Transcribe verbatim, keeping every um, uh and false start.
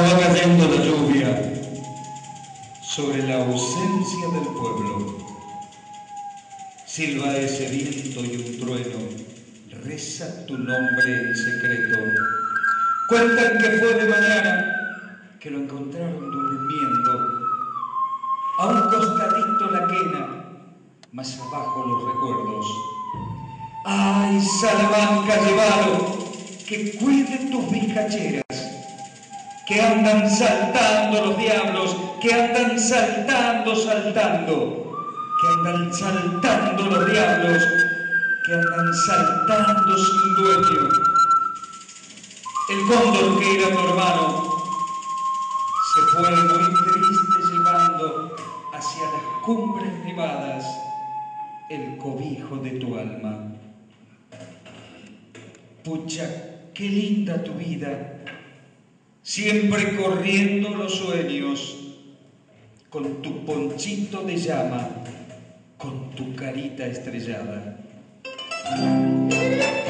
Ya va cayendo la lluvia sobre la ausencia del pueblo. Silba ese viento y un trueno, reza tu nombre en secreto. Cuentan que fue de mañana, que lo encontraron durmiendo. A un costadito la quena, más abajo los recuerdos. ¡Ay, Salamanca llevado, que cuide tus bizcacheras! Que andan saltando los diablos, que andan saltando, saltando, que andan saltando los diablos, que andan saltando sin dueño. El cóndor que era tu hermano se fue muy triste llevando hacia las cumbres nevadas el cobijo de tu alma. Pucha, qué linda tu vida, siempre corriendo los sueños, con tu ponchito de llama, con tu carita estrellada.